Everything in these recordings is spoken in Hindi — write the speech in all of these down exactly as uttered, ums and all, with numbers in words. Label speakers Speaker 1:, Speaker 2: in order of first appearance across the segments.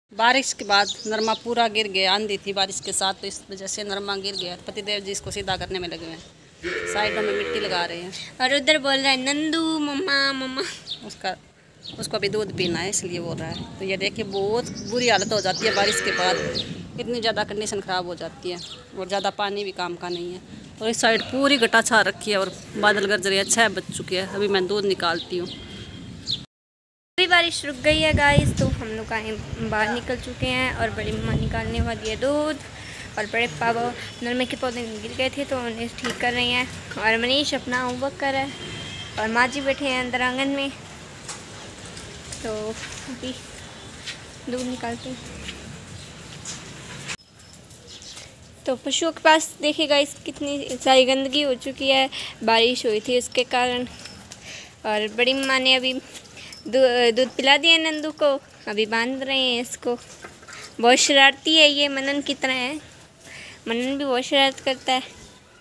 Speaker 1: बारिश के बाद नरमा पूरा गिर गया, आंधी थी बारिश के साथ, तो इस वजह से नरमा गिर गया। पतिदेव जी इसको सीधा करने में लगे हुए हैं, साइडों में मिट्टी लगा रहे हैं।
Speaker 2: और उधर बोल रहा है नंदू मम्मा मम्मा।
Speaker 1: उसका उसको अभी दूध पीना है इसलिए बोल रहा है। तो ये देखिए बहुत बुरी हालत हो जाती है बारिश के बाद, इतनी ज़्यादा कंडीशन ख़राब हो जाती है और ज़्यादा पानी भी काम का नहीं है। और इस साइड पूरी गटा छा रखी है और बादल गरज रही है। छः बज चुके हैं, अभी मैं दूध निकालती हूँ।
Speaker 2: अभी बारिश रुक गई है गाइस, तो हम लोग आए बाहर निकल चुके हैं और बड़ी मम्मा निकालने वाली है दूध। और बड़े पापा नरमे के पौधे गिर गए थे तो उन्हें ठीक कर रही हैं। और मनीष अपना होमवर्क कर रहा है और माँ जी बैठे हैं अंदर आंगन में। तो अभी दूध निकालते हैं। तो पशुओं के पास देखिए गाइस कितनी सारी गंदगी हो चुकी है, बारिश हुई थी उसके कारण। और बड़ी मम्मा ने अभी दूध पिला दिया नंदू को, अभी बांध रहे हैं इसको। बहुत शरारती है ये, मनन की तरह है। मनन भी बहुत शरारत करता है।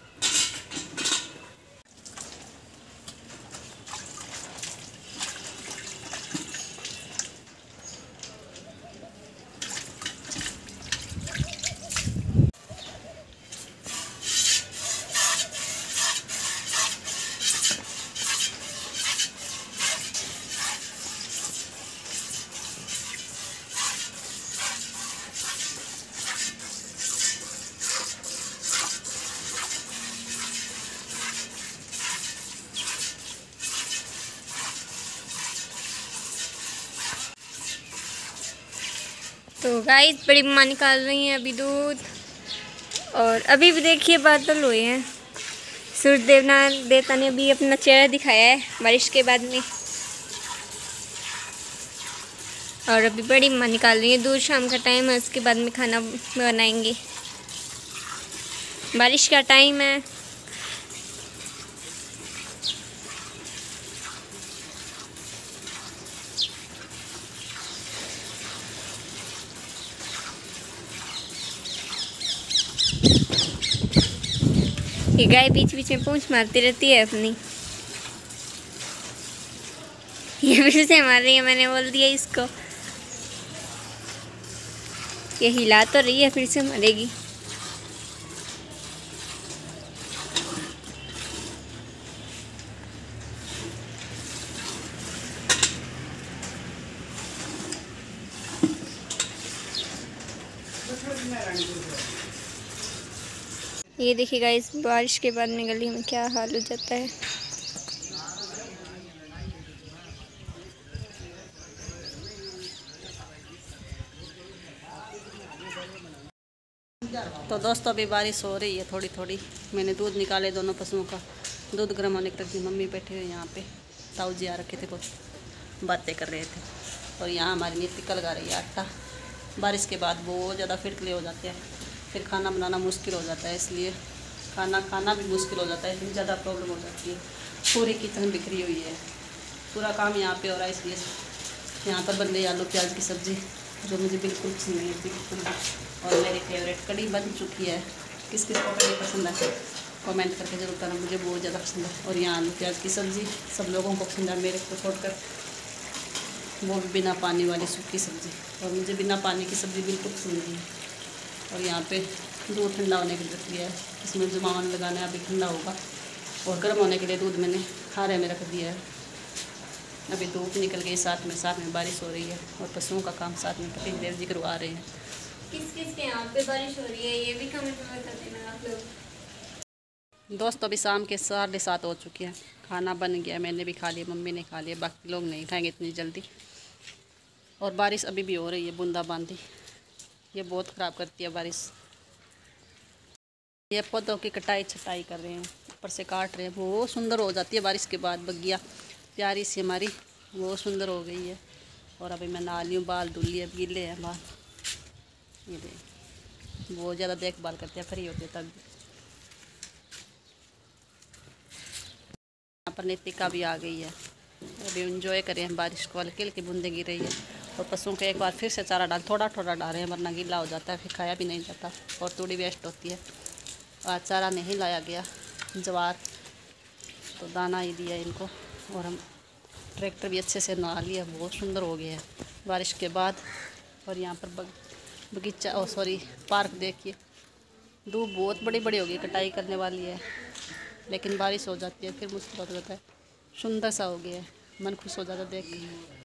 Speaker 2: तो गाइस बड़ी मम्मा निकाल रही हैं अभी दूध। और अभी भी देखिए बादल हुए हैं। सूर्य देवना देवता ने अभी अपना चेहरा दिखाया है बारिश के बाद में। और अभी बड़ी मम्मा निकाल रही है दूध। शाम का टाइम है, उसके बाद में खाना बनाएंगे। बारिश का टाइम है। ये गाय बीच बीच में पूंछ मारती रहती है अपनी। ये फिर से मार रही है, मैंने बोल दिया इसको। ये हिला तो रही है, फिर से मारेगी। ये देखिएगा इस बारिश के बाद में गली में क्या हाल हो जाता है।
Speaker 1: तो दोस्तों अभी बारिश हो रही है थोड़ी थोड़ी। मैंने दूध निकाले दोनों पशुओं का, दूध गर्म होने तक की मम्मी बैठे हुए यहाँ पे। ताऊ जी आ रखे थे, कुछ बातें कर रहे थे। और यहाँ हमारी नीति लगा रही है आटा। बारिश के बाद बहुत ज़्यादा फिटकले हो जाते हैं, फिर खाना बनाना मुश्किल हो जाता है, इसलिए खाना खाना भी मुश्किल हो जाता है, इतनी ज़्यादा प्रॉब्लम हो जाती है। पूरी किचन बिखरी हुई है, पूरा काम यहाँ पे हो रहा है। इसलिए यहाँ पर बन गई आलू प्याज की सब्ज़ी, जो मुझे बिल्कुल पसंद नहीं है बिल्कुल। और मेरी फेवरेट कड़ी बन चुकी है। किस किस को कड़ी पसंद है कमेंट करके जरूर बताना, मुझे बहुत ज़्यादा पसंद है। और यहाँ आलू प्याज की सब्ज़ी सब लोगों को पसंद है, मेरे को छोड़कर, वो भी बिना पानी वाली सूखी सब्ज़ी। और मुझे बिना पानी की सब्ज़ी बिल्कुल पसंद नहीं है। और यहाँ पे दूध ठंडा होने के लिए रख दिया है, इसमें जुबान लगाना है, अभी ठंडा होगा। और गर्म होने के लिए दूध मैंने खारे में रख दिया है। अभी धूप निकल गई, साथ में साथ में बारिश हो रही है और पशुओं का काम साथ में पति देव जी करवा रहे हैं।
Speaker 2: किस किस के यहाँ पे बारिश हो रही है ये भी कमेंट में बता देना आप लोग।
Speaker 1: दोस्तों अभी शाम के साढ़े सात हो चुके हैं, खाना बन गया, मैंने भी खा लिया, मम्मी ने खा लिया, बाकी लोग नहीं खाएंगे इतनी जल्दी। और बारिश अभी भी हो रही है, बूंदाबांदी, ये बहुत ख़राब करती है बारिश। ये पौधों की कटाई छटाई कर रहे हैं, ऊपर से काट रहे हैं, बहुत सुंदर हो जाती है बारिश के बाद। बगिया प्यारी सी हमारी बहुत सुंदर हो गई है। और अभी मैं नहा ली हूँ, बाल धुल लिए, गीले हैं बाल। ये देख बहुत ज़्यादा देखभाल करते हैं, फ्री होते हैं तब। यहाँ पर नितिका भी आ गई है, अभी इंजॉय करें हम बारिश को। हल्की हल्की बूंदें गिर रही है। और पशुओं को एक बार फिर से चारा डाल, थोड़ा थोड़ा डाल रहे हैं, वरना गीला हो जाता है, फिर खाया भी नहीं जाता और थोड़ी वेस्ट होती है। आज चारा नहीं लाया गया, ज्वार तो दाना ही दिया इनको। और हम ट्रैक्टर भी अच्छे से नहा लिया, बहुत सुंदर हो गया है बारिश के बाद। और यहाँ पर बग, बगीचा ओ सॉरी पार्क देखिए। धूप बहुत बड़ी बड़ी होगी, कटाई करने वाली है, लेकिन बारिश हो जाती है फिर मुश्किल हो जाता है। सुंदर सा हो गया है, मन खुश हो जाता है देख के।